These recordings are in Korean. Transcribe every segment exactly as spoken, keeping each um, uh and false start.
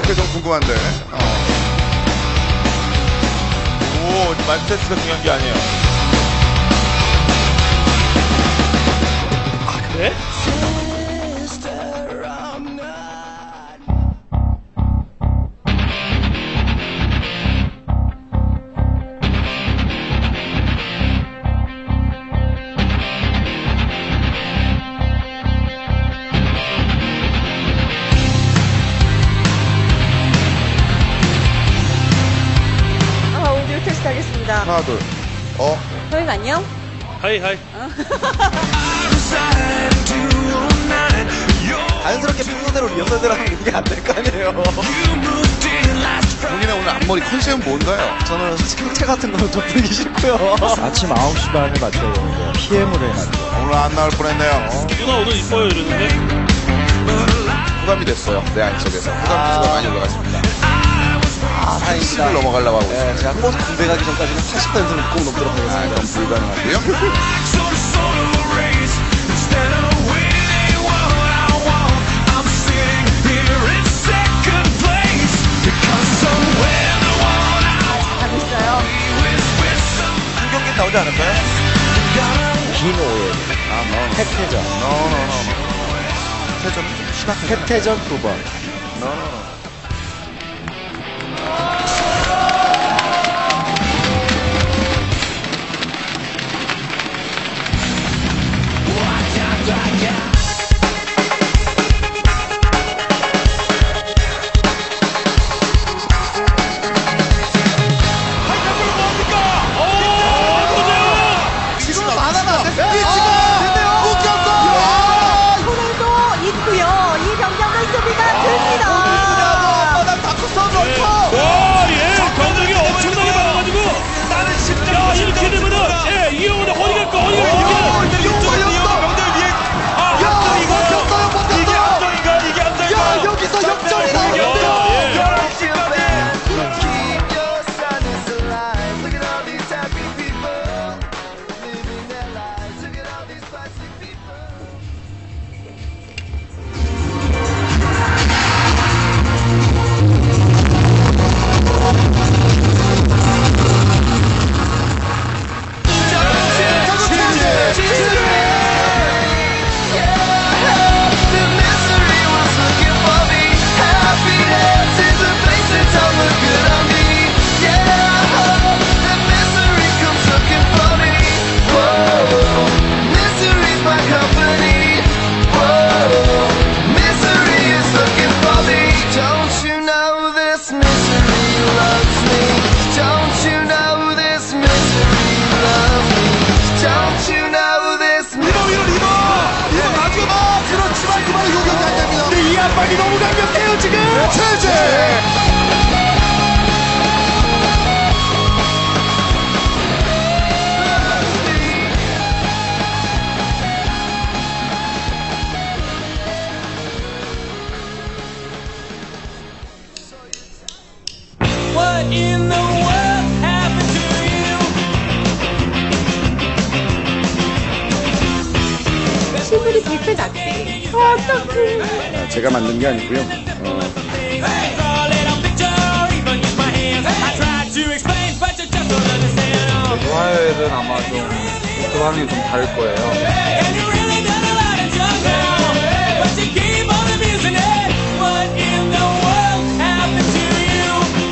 그게 좀 궁금한데. 어. 오, 말테스가 중요한 게 아니에요. 아, 그래? 하나, 둘. 어? 소영 안녕? 하이, 하이. 자연스럽게 평소대로 리허설대로 하면 그게 안 될 거 아니에요. 본인의 오늘 앞머리 컨셉은 뭔가요? 저는 솔직히 흑채 같은 거는 좀 보기 싫고요. 아침 아홉 시 반에 맞춰요. 피엠으로 해놨죠. 오늘 안 나올 뻔했네요. 누나 오늘 이뻐요, 이러는데? 부담이 됐어요. 내 안속에서. 부담지수가 아. 많이 올라갔습니다. 아, 팔십을 넘어가려고 하고 있어요. 네, 제가 꼭 군대 가기 전까지는 팔십 퍼센트는 꼭 넘도록 아, 하겠습니다. 그럼 불가능하고요. 잘했어요. 한 경기 나오지 않을까요? 긴 오해. 아, 너. 태태전. 너너너. 태전 좀 심하게. 태태전 두 번. 너너너. 지금 많아나 안 됐어요. 아, 지금 웃겼어. 손해도 있고요. 이 병장의 수비가 됩니다. 난 다크 스타즈 엎어. 와, 예. 경력이 엄청나게 많아가지고. 나는 심장. 야, 이렇게 되면은, 예, 이영호는 허리가 꺼, 허리가 이렇게 되면. 이거 이겼어. 명절 위에. 아, 야, 함정이고요. 버텼어요, 버텼어. 이게 함정인가? 이게 함정인가? 야, 여기서 역전이다. 예. 열한 시까지. 이 압박이 너무 강력해요 지금. 최재. What in the world happened to you? 실물이 백 배 낫대. 어떡해. 아, 제가 만든 게 아니고요. 어, Hey, draw a little picture, even use my hands. I tried to explain, but you just don't understand. 화요일은 아마 좀 그반응이 좀 다를 거예요. And you really done a lot of junk now, but you keep on abusing it. What in the world happened to you?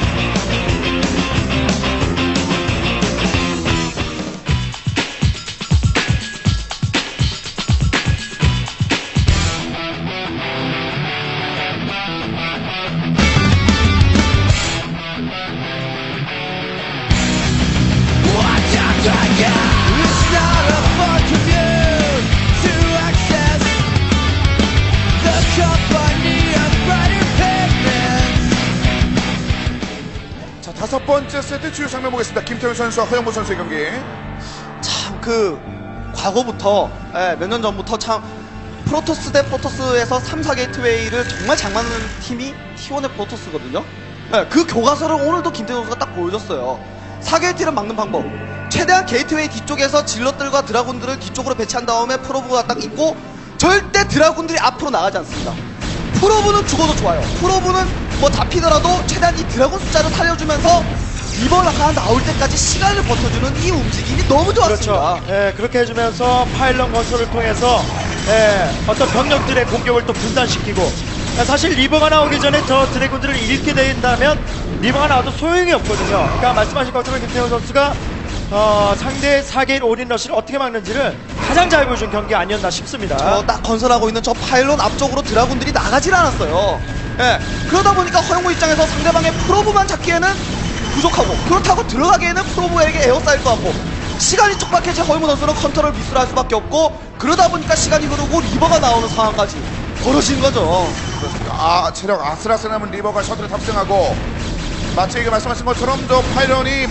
It's not a fun commute to access the company of brighter pigments. 자, 다섯 번째 세트 주요 장면 보겠습니다. 김태훈 선수와 허영무 선수의 경기. 참 그 과거부터 몇 년 전부터 참 프로토스 대 프로토스에서 삼, 사 게이트웨이를 정말 잘 맞는 팀이 티 원의 프로토스거든요. 네, 그 교과서를 오늘도 김태훈 선수가 딱 보여줬어요. 사 게이트를 막는 방법. 최대한 게이트웨이 뒤쪽에서 질럿들과 드라군들을 뒤쪽으로 배치한 다음에 프로브가 딱 있고 절대 드라군들이 앞으로 나가지 않습니다. 프로브는 죽어도 좋아요. 프로브는 뭐 잡히더라도 최대한 이 드래곤 숫자를 살려주면서 리버가 나올 때까지 시간을 버텨주는 이 움직임이 너무 좋았습니다. 그렇죠. 예, 그렇게 해주면서 파일럿 건설을 통해서 예, 어떤 병력들의 공격을 또 분단시키고 사실 리버가 나오기 전에 저 드래곤들을 잃게 된다면 리버가 나와도 소용이 없거든요. 그러니까 말씀하신 것처럼 김태훈 선수가 어, 상대의 사 개일 올인 러시를 어떻게 막는지를 가장 잘 보여준 경기 아니었나 싶습니다. 저 딱 건설하고 있는 저 파일럿 앞쪽으로 드라군들이 나가질 않았어요. 예, 그러다 보니까 허영무 입장에서 상대방의 프로브만 잡기에는 부족하고 그렇다고 들어가기에는 프로브에게 에어싸일 것 같고 시간이 촉박해진 허영무 선수는 컨트롤 미스를 할 수밖에 없고 그러다 보니까 시간이 흐르고 리버가 나오는 상황까지 벌어진 거죠. 그렇습니다. 아, 체력 아슬아슬 남은 리버가 셔틀을 탑승하고 마치 이게 말씀하신 것처럼 저 파일런이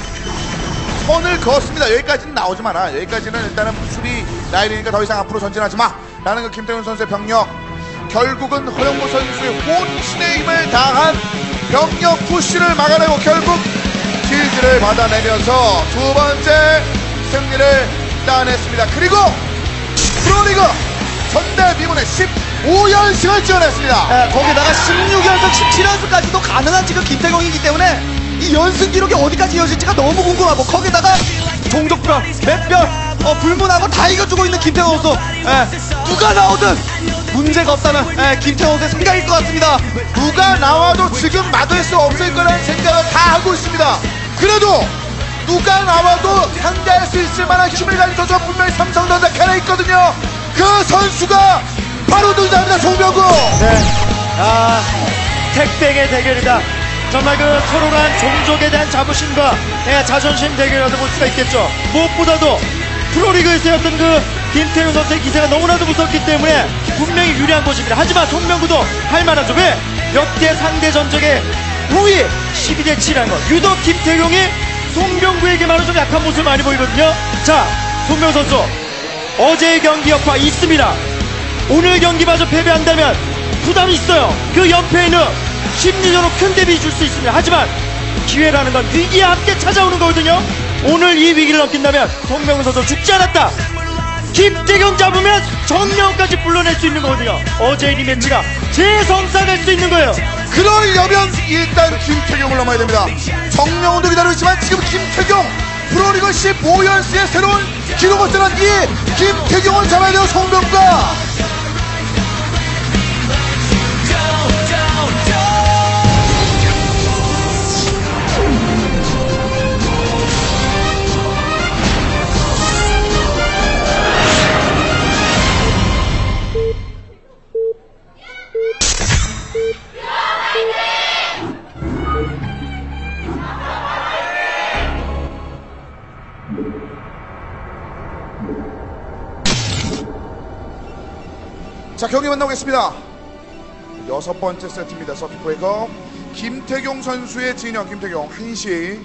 선을 그었습니다. 여기까지는 나오지 마라. 여기까지는 일단은 수비 라인이니까 더 이상 앞으로 전진하지 마 라는 그 김태훈 선수의 병력. 결국은 허영무 선수의 혼신의 힘을 다한 병력 푸시를 막아내고 결국 킬즈를 받아내면서 두 번째 승리를 따냈습니다. 그리고 프로리그 전대미문의 십오 연승을 지어냈습니다. 예, 거기다가 십육 연승, 십칠 연승까지도 가능한 지금 김태경이기 때문에 이 연승 기록이 어디까지 이어질지가 너무 궁금하고 거기다가 종족별, 맵별, 어, 불문하고 다 이겨주고 있는 김태경 선수. 예, 누가 나오든 문제가 없다는 예, 김태경 선수의 생각일 것 같습니다. 누가 나와도 지금 막을 수 없을 거라는 생각을 다 하고 있습니다. 그래도 누가 나와도 상대할 수 있을 만한 힘을 가진 선수가 분명히 삼성전자 캔에 있거든요. 그 선수가 바로 등장합니다. 송병구. 네. 아, 택백의 대결이다. 정말 그 서로 간 종족에 대한 자부심과 예, 자존심 대결이라도 볼 수가 있겠죠. 무엇보다도 프로리그에서 어떤 그 김태훈 선수의 기세가 너무나도 무섭기 때문에 분명히 유리한 것입니다. 하지만 송병구도 할 만하죠. 왜? 역대 상대 전적의 우위 십이 대 칠이라는 것. 유독 김태경이 송병구에게만은 좀 약한 모습을 많이 보이거든요. 자, 송병구 선수 어제의 경기 여파 있습니다. 오늘 경기마저 패배한다면 부담이 있어요. 그 연패에는 심리적으로 큰 대비 줄 수 있습니다. 하지만 기회라는 건 위기에 함께 찾아오는 거거든요. 오늘 이 위기를 넘긴다면 송병구 선수 죽지 않았다. 김태경 잡으면 정명까지 불러낼 수 있는 거거든요. 어제의 리매치가 재성사될 수 있는 거예요. 그러려면 일단 김태경을 넘어야 됩니다. 정명훈도 기다리고 있지만 지금 김태경 프로리그 십오 연승의 새로운 기록을 쓰는 이 김태경을 잡아야 돼요. 송병구가. 자, 경기 만나보겠습니다. 여섯 번째 세트입니다. 서킷 브레이커. 김태경 선수의 진영, 김태경 한 시.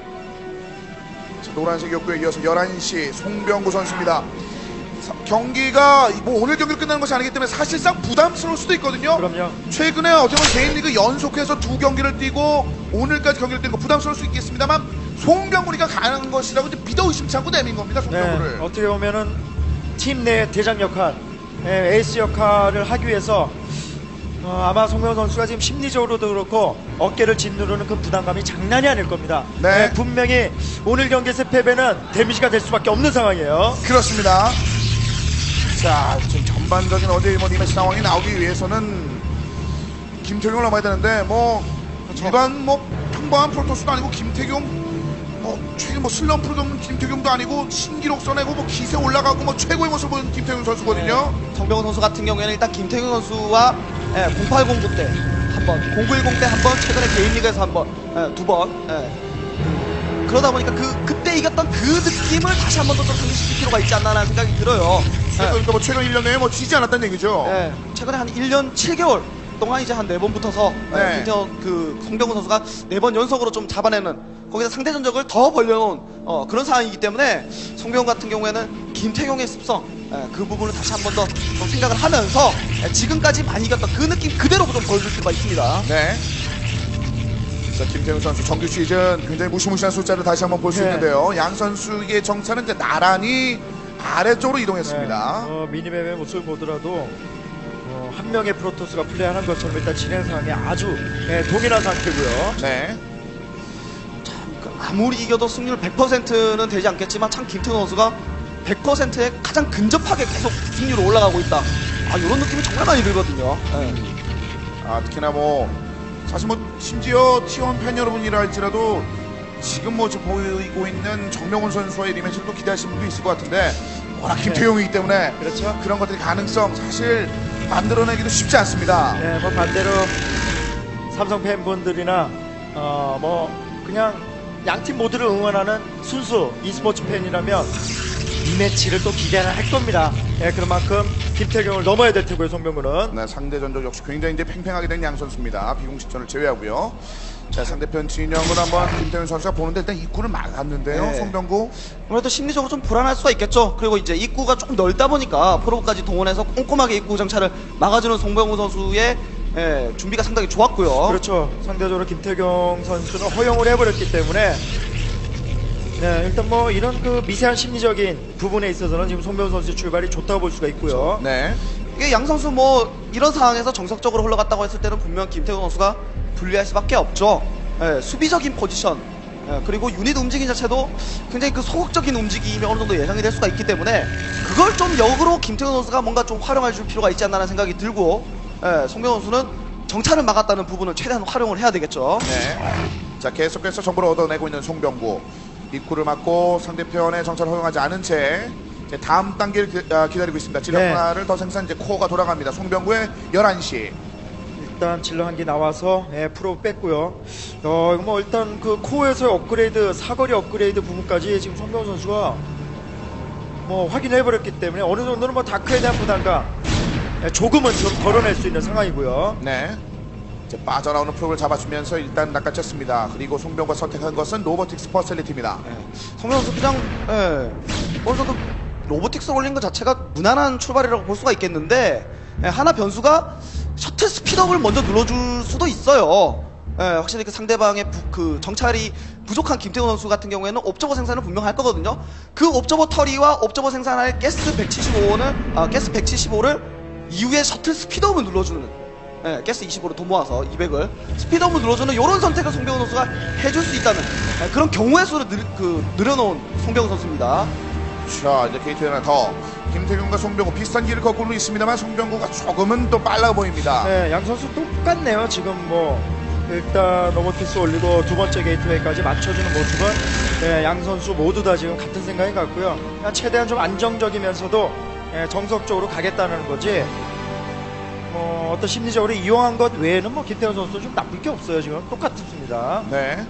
자, 노란색이었고요. 이어서 열한 시 송병구 선수입니다. 사, 경기가 뭐 오늘 경기를 끝나는 것이 아니기 때문에 사실상 부담스러울 수도 있거든요. 그럼요. 최근에 어떻게 보면 개인 리그 연속해서 두 경기를 뛰고 오늘까지 경기를 뛰는 거 부담스러울 수 있겠습니다만 송병구가 가능한 것이라고 이제 믿어 의심치 않고 내민 겁니다. 송병구를. 네, 어떻게 보면은 팀 내 대장 역할, 예, 에이스 역할을 하기 위해서 어, 아마 송병구 선수가 지금 심리적으로도 그렇고 어깨를 짓누르는 그 부담감이 장난이 아닐 겁니다. 네. 예, 분명히 오늘 경기에서 패배는 데미지가 될 수밖에 없는 상황이에요. 그렇습니다. 자, 지금 전반적인 어제 뭐 리매치 상황이 나오기 위해서는 김태경을 넘어야 되는데 뭐 일반 뭐 평범한 프로토스도 아니고 김태경 뭐 최근 뭐 슬럼프를 겪는 김태경도 아니고 신기록 써내고 뭐 기세 올라가고 뭐 최고의 모습을 보는 김태경 선수거든요. 네, 정병훈 선수 같은 경우에는 일단 김태균 선수와 예, 공팔공구 때 한 번, 공구일공 때 한 번, 최근에 개인 리그에서 한 번, 예, 두 번. 예. 그러다 보니까 그 그때 이겼던 그 느낌을 다시 한 번 더 상기시킬 필요가 있지 않나라는 생각이 들어요. 그러니까 뭐 최근 일 년 내에 뭐 지지 않았다는 얘기죠. 예, 최근에 한 일 년 칠 개월 동안 이제 한 네 번 붙어서 네. 김태균 그 송병훈 선수가 네 번 연속으로 좀 잡아내는 거기서 상대 전적을 더 벌려놓은 어, 그런 상황이기 때문에 송병훈 같은 경우에는 김태경의 습성 예, 그 부분을 다시 한 번 더 생각을 하면서 예, 지금까지 많이 이겼던 그 느낌 그대로 좀 보여줄 필요가 있습니다. 네. 자, 김태훈 선수 정규 시즌 굉장히 무시무시한 숫자를 다시 한번 볼 수 네. 있는데요. 양 선수의 정차는 이제 나란히 아래쪽으로 이동했습니다. 네, 어, 미니맵의 모습을 보더라도 어, 어, 한 명의 프로토스가 플레이하는 것처럼 일단 진행 상황이 아주 예, 동일한 상태고요. 네. 그 아무리 이겨도 승률 백 퍼센트는 되지 않겠지만 참 김태훈 선수가 백 퍼센트에 가장 근접하게 계속 승률이 올라가고 있다. 아, 이런 느낌이 정말 많이 들거든요. 네. 아, 특히나 뭐 사실 뭐 심지어 티원 팬 여러분이라 할지라도 지금 뭐 지금 보이고 있는 정명훈 선수와의 리매치를 또 기대하시는 분도 있을 것 같은데 워낙 김태용이기 때문에 그렇죠. 그런 것들이 가능성 사실 만들어내기도 쉽지 않습니다. 네, 뭐 반대로 삼성 팬분들이나 어, 뭐 그냥 양팀 모두를 응원하는 순수 e스포츠 팬이라면 이 매치를 또 기대를 할 겁니다. 예, 그런 만큼 김태경을 넘어야 될 테고요, 송병구는. 네, 상대 전적 역시 굉장히 이제 팽팽하게 된 양 선수입니다. 비공식전을 제외하고요. 자, 상대편 진영을 한번 김태균 선수가 보는데 일단 입구를 막았는데요. 네. 송병구. 아무래도 심리적으로 좀 불안할 수가 있겠죠. 그리고 이제 입구가 조금 넓다 보니까 프로까지 동원해서 꼼꼼하게 입구 정찰을 막아주는 송병구 선수의 예, 준비가 상당히 좋았고요. 그렇죠. 상대적으로 김태경 선수는 허용을 해버렸기 때문에 네, 일단 뭐 이런 그 미세한 심리적인 부분에 있어서는 지금 송병구 선수의 출발이 좋다고 볼 수가 있고요. 네. 이게 양 선수 뭐 이런 상황에서 정석적으로 흘러갔다고 했을 때는 분명 김태균 선수가 불리할 수밖에 없죠. 예, 수비적인 포지션 예, 그리고 유닛 움직임 자체도 굉장히 그 소극적인 움직임이 어느 정도 예상이 될 수가 있기 때문에 그걸 좀 역으로 김태균 선수가 뭔가 좀 활용해 줄 필요가 있지 않나라는 생각이 들고 예, 송병호 선수는 정찰을 막았다는 부분을 최대한 활용을 해야 되겠죠. 네. 자, 계속해서 정보를 얻어내고 있는 송병구. 입구를 막고 상대편의 정찰을 허용하지 않은 채 이제 다음 단계를 기, 아, 기다리고 있습니다. 질럿 네. 하나를 더 생산, 이제 코어가 돌아갑니다. 송병구의 열한 시. 일단 질러 한 개 나와서 예, 프로 뺐고요. 어, 이거 뭐 일단 그 코어에서의 업그레이드, 사거리 업그레이드 부분까지 지금 송병호 선수가 뭐 확인해버렸기 때문에 어느 정도는 뭐 다크에 대한 부담감 예, 조금은 좀 덜어낼 수 있는 상황이고요. 네. 이제 빠져나오는 프로를 잡아주면서 일단 낚아챘습니다. 그리고 송병구가 선택한 것은 로보틱스 퍼셀리티입니다. 예, 송병호 선수 그냥 예, 어느 정도 로보틱스 올린 것 자체가 무난한 출발이라고 볼 수가 있겠는데 예, 하나 변수가 셔틀 스피드업을 먼저 눌러줄 수도 있어요. 예, 확실히 그 상대방의 부, 그 정찰이 부족한 김태훈 선수 같은 경우에는 옵저버 생산을 분명 할 거거든요. 그 옵저버 터리와 옵저버 생산할 가스 백칠십오를 아, 가스 백칠십오를 이후에 셔틀 스피드업을 눌러주는 예, 가스 이십오로 돈 모아서 이백을 스피드업을 눌러주는 이런 선택을 송병훈 선수가 해줄 수 있다는 예, 그런 경우의 수를 늘, 그, 늘여놓은 송병훈 선수입니다. 자, 이제 게이트 하나 더. 김태균과 송병구 비슷한 길을 걷고는 있습니다만 송병구가 조금은 또 빨라 보입니다. 네, 양 선수 똑같네요. 지금 뭐 일단 로보틱스 올리고 두 번째 게이트웨이까지 맞춰주는 모습은 네, 양 선수 모두 다 지금 같은 생각인 것 같고요. 그냥 최대한 좀 안정적이면서도 예, 정석적으로 가겠다는 거지. 뭐 어떤 심리적으로 이용한 것 외에는 뭐 김태현 선수 좀 나쁠 게 없어요. 지금 똑같습니다. 네.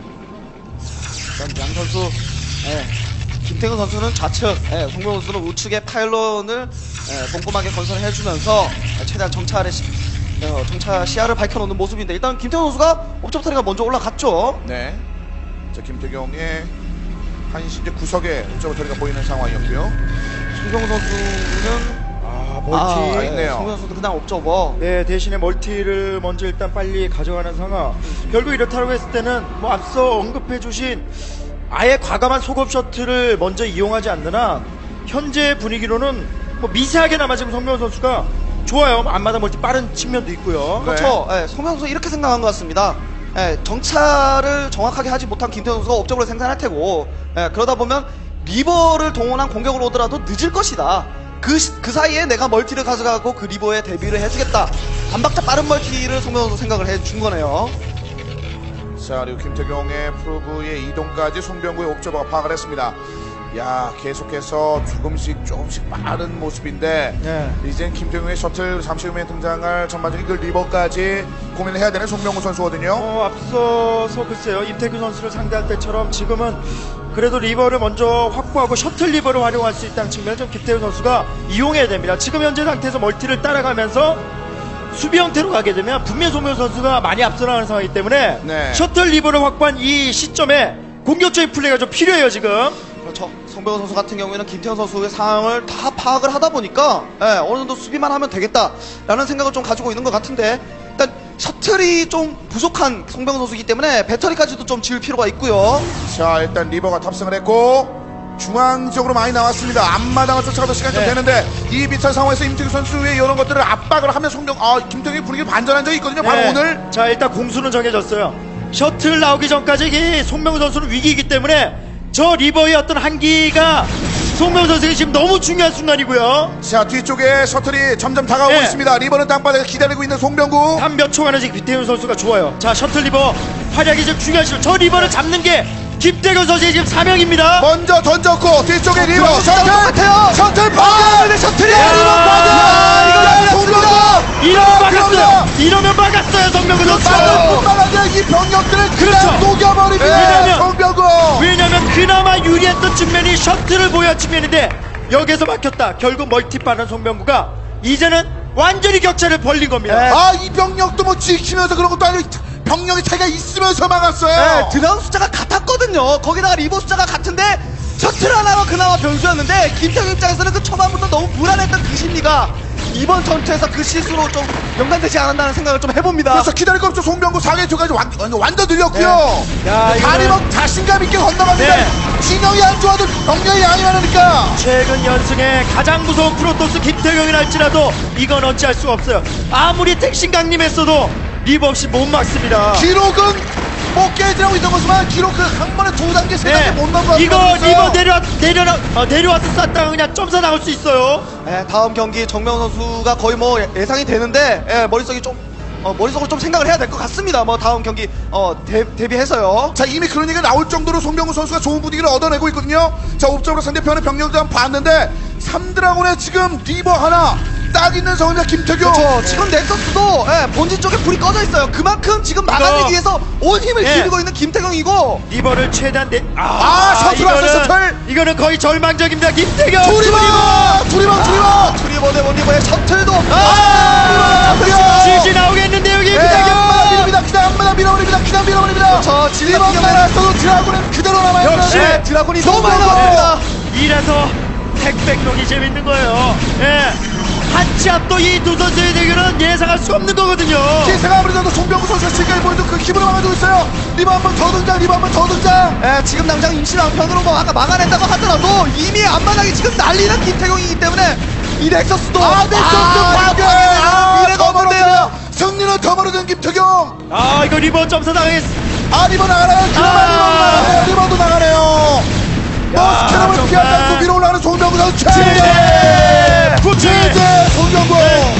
일단 양 선수 예, 김태균 선수는 좌측, 예, 송병훈 선수는 우측에 파일런을 예, 꼼꼼하게 건설을 해주면서 예, 최대한 정찰의 시, 어, 정찰 시야를 밝혀놓는 모습인데 일단 김태균 선수가 옵저버터리가 먼저 올라갔죠. 네. 자, 김태경의 한시 이제 구석에 옵저버터리가 보이는 상황이었고요. 송병훈 선수는 아 멀티. 아, 예, 있네요. 송병훈 선수 그냥 옵저버. 네, 대신에 멀티를 먼저 일단 빨리 가져가는 상황. 결국 이렇다고 했을 때는 뭐 앞서 언급해주신 아예 과감한 소급 셔틀을 먼저 이용하지 않는 한 현재 분위기로는 뭐 미세하게나마 지금 송병훈 선수가 좋아요. 앞마다 멀티 빠른 측면도 있고요. 그렇죠. 예, 송병훈 선수 이렇게 생각한 것 같습니다. 예, 정찰을 정확하게 하지 못한 김태훈 선수가 옵저버를 생산할 테고 예, 그러다 보면 리버를 동원한 공격을 오더라도 늦을 것이다. 그, 시- 그 사이에 내가 멀티를 가져가고 그 리버에 대비를 해주겠다. 반박자 빠른 멀티를 송병훈 선수 생각을 해준 거네요. 자, 그리고 김태경의 프로브의 이동까지 송병구의 옵저버가 파악을 했습니다. 야, 계속해서 조금씩 조금씩 빠른 모습인데 네. 이젠 김태경의 셔틀 잠시 후에 등장할 전반적인 그 리버까지 고민을 해야 되는 송병구 선수거든요. 어, 앞서서 글쎄요. 임태규 선수를 상대할 때처럼 지금은 그래도 리버를 먼저 확보하고 셔틀 리버를 활용할 수 있다는 측면을 좀 김태규 선수가 이용해야 됩니다. 지금 현재 상태에서 멀티를 따라가면서 수비 형태로 가게 되면 분명 송병호 선수가 많이 앞서 나가는 상황이기 때문에 네. 셔틀 리버를 확보한 이 시점에 공격적인 플레이가 좀 필요해요 지금. 그렇죠. 송병호 선수 같은 경우에는 김태현 선수의 상황을 다 파악을 하다 보니까 예, 어느 정도 수비만 하면 되겠다라는 생각을 좀 가지고 있는 것 같은데 일단 셔틀이 좀 부족한 송병호 선수이기 때문에 배터리까지도 좀 지을 필요가 있고요. 자, 일단 리버가 탑승을 했고 중앙 쪽으로 많이 나왔습니다. 앞마당을 쫓아가도 시간이 좀 네. 되는데 이 비슷한 상황에서 임태규 선수의 이런 것들을 압박을 하면 송병 아 김태규 분위기 반전한 적이 있거든요. 바로 네. 오늘 자, 일단 공수는 정해졌어요. 셔틀 나오기 전까지 이 송명우 선수는 위기이기 때문에 저 리버의 어떤 한기가 송명우 선수에게 지금 너무 중요한 순간이고요. 자 뒤쪽에 셔틀이 점점 다가오고 네. 있습니다. 리버는 땅바닥에 기다리고 있는 송병구. 한 몇 초간에 지금 김태균 선수가 좋아요. 자, 셔틀 리버 활약이 좀 중요한 시점. 저 리버를 잡는 게 김태균 선수의 지금 사명입니다. 먼저 던졌고 뒤쪽에 리버 들어가서 셔틀 똑같아요. 셔틀 파 아, 근데 셔틀이 야, 리버 빠져. 이거 송병구 이러면 아, 막았어요. 그러나 이러면 막았어요, 송명우 선수. 빠르게 이 병력들을 그냥 그렇죠. 녹여버립니다. 왜냐면- 송병구. 왜냐면 그나마 유리했던 측면이 셔틀을 보유한 측면인데 여기서 막혔다. 결국 멀티 빠른 송병구가 이제는 완전히 격차를 벌린 겁니다. 아 이 병력도 뭐 지키면서 그런 것도 아니고 병력의 차이가 있으면서 막았어요. 네, 드라운 숫자가 같았거든요. 거기다가 리버 숫자가 같은데 셔틀 하나가 그나마 변수였는데 김태균 입장에서는 그 초반부터 너무 불안했던 그 심리가 이번 전투에서 그 실수로 좀 연관되지 않았나는 생각을 좀 해봅니다. 그래서 기다릴 거 없죠. 송병구 사 개초까지 완전, 완전 늘렸고요. 네. 야, 다리 이거는- 막 자신감 있게 건너갑니다. 네. 진영이 안 좋아도 병력이 양이 많으니까. 최근 연승에 가장 무서운 프로토스 김태경이랄지라도 이건 어찌할 수가 없어요. 아무리 택신 강림했어도 리버 없이 못 막습니다. 기록은 뭐 깨지라고 있던 것이지만 기록 그 한 번에 두 단계 세 단계 못 넘어가고 네. 이거 리버 내려 내려 어, 내려와서 쐈다가 그냥 점사 나올 수 있어요. 네, 다음 경기 정명훈 선수가 거의 뭐 예- 예상이 되는데 예, 머릿속이 좀 어, 머릿속으로 좀 생각을 해야 될 것 같습니다. 뭐 다음 경기 어, 대, 대비해서요. 자 이미 그런 얘기가 나올 정도로 송병구 선수가 좋은 분위기를 얻어내고 있거든요. 자 옵적으로 상대편의 병력도 한번 봤는데 삼드라곤에 지금 리버 하나 딱 있는 상황이다. 김태규. 그렇죠. 지금 넥서스도 예, 본진 쪽에 불이 꺼져 있어요. 그만큼 지금 막아내기 위해서 온 힘을 예. 기울이고 있는 김태경이고 리버를 최대한 내. 아, 셔틀 왔어, 셔틀! 이거는 거의 절망적입니다. 김태경. 두리버 두리버 두리버. 트리버 대 원리버의 셔틀도 아, 아, 지지 나오겠는데 여기 네, 앞마다 김태경. 밀어버립니다. 그냥 앞마다 밀어버립니다. 그냥 밀어버립니다. 저 질럿 리버 말았어도 드라군은 그대로 남아있는. 역시 네, 드라군이 너무 송병구. 많이 나갑니다. 이래서 택백록이 재밌는 거예요. 예. 한치 앞도 이 두 선수의 대결은 예상할 수 없는 거거든요. 기세가 아무래도 송병구 선수가 지금까지 보여준 그 힘으로 막아주고 있어요. 리버 한 번 더 등장, 리버 한 번 더 등장. 예, 지금 당장 임시방편으로 뭐 아까 막아낸다고 하더라도 이미 앞마당이 지금 난리난 김태경이기 때문에 이 넥서스도 아, 넥서스 파괴! 아, 미래가 더 없는데요. 멀어져요. 승리는 더 멀어진 김태경. 아, 이거 리버 점사 당했어. 아, 리버 나가네요. 그만 아. 리버 나가네요. 리버도 나가네요. 야, 머스캐럼을 정말. 피하지 않고 위로 올라가는 송병구 선수. 제재! 구치! 제재! 송병구.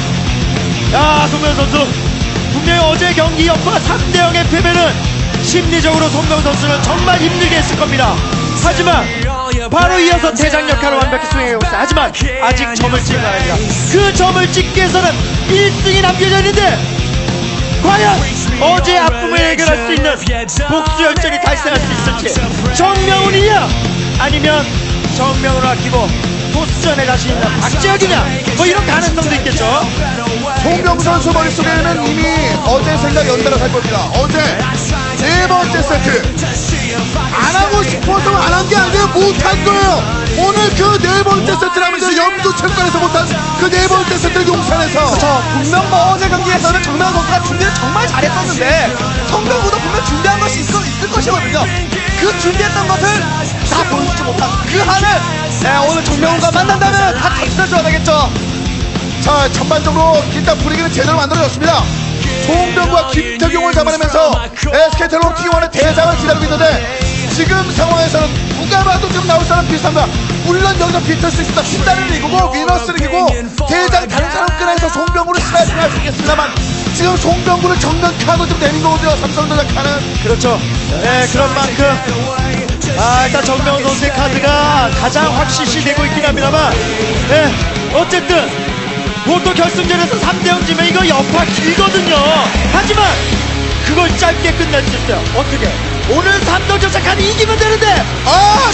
야, 송명 선수. 분명히 어제 경기 여파 삼 대 영의 패배는 심리적으로 송명 선수는 정말 힘들게 했을 겁니다. 하지만 바로 이어서 대장 역할을 완벽히 수행하고 있어요. 하지만 아직 점을 찍은 건 아닙니다. 그 점을 찍기 위해서는 일 등이 남겨져 있는데 과연 어제의 아픔을 해결할 수 있는 복수 열전이 달성할 수 있을지. 정명훈이냐 아니면 정명훈을 아끼고 포스전에 다시 있는 박재혁이냐 뭐 이런 가능성도 있겠죠. 송병구 선수 머릿속에는 이미 어제 생각이 연달아 살 겁니다. 어제 네 번째 세트 안 하고 싶어서 안 한 게 아니라 못한 거예요. 오늘 그 네 번째 세트를 하면서 염두체육관에서 못한 그 네 번째 세트를 용산에서. 그렇죠. 분명 뭐 어제 경기에서는 정명훈 선수가 준비를 정말 잘했었는데 성병구도 분명 준비한 것이 있을, 있을 것이거든요. 그 준비했던 것을 다 보여주지 못한 그 한을 네, 오늘 정명훈과 만난다면 다 터치해줘야 되겠죠. 자, 전반적으로 일단 분위기는 제대로 만들어졌습니다. 송병구와 김태경을 잡아내면서 에스케이텔로 티원의 대장을 기다리고 있는데 지금 상황에서는 누가 봐도 지금 나올 사람 비슷합니다. 물론 여기서 비틀 수 있습니다. 신다는 리그고 위너스 리그고 대장 다른 사람 끈에서 송병구를 스나이핑할 수 있겠습니다만 지금 송병구를 정면 카드 좀 내린 거거든요. 삼성전자 카는. 그렇죠. 네, 그런 만큼 아, 일단 정명훈 선수의 카드가 가장 확실시 되고 있긴 합니다만 네, 어쨌든 보통 결승전에서 삼 대 영 지면 이거 여파 길거든요. 하지만 그걸 짧게 끝낼 수 있어요. 어떻게? 오늘 삼성전자 카드 이기면 되는데 아,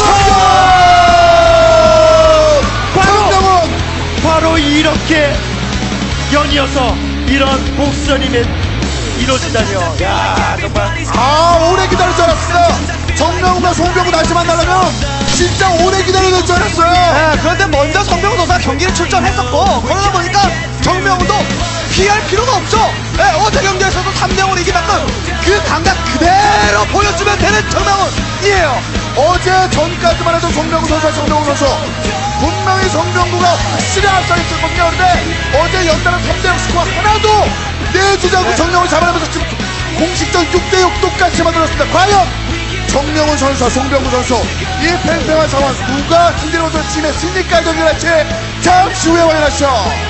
바로 정명훈! 바로 이렇게 연이어서 이런 복선이 이루어지다니요. 야, 정말 아, 오래 기다릴 줄 알았습니다. 정명훈과 송병구 다시 만나려면 진짜 오래 기다릴 줄 알았어요. 네, 그런데 먼저 성병훈 선수가 경기를 출전했었고 그러다 보니까 정명훈도 피할 필요가 없죠. 네, 어제 경기에서도 삼 대 영으로 이기만큼 그 감각 그대로 그대로 보여주면 되는 정명훈이에요. 어제 전까지만 해도 송병구 선수와 정명훈 선수 분명히 송병구가 확실히 앞서있었거든요. 근데 어제 연달아 삼 대 영 스코어 하나도 내주지 않고 정명훈을 잡아내면서 지금 공식적 육 대 육 똑같이 만들었습니다. 과연 정명훈 선수와 송병구 선수 이 팽팽한 상황 누가 승리로서 팀의 승리까지 연결할지 잠시 후에 확인하시죠.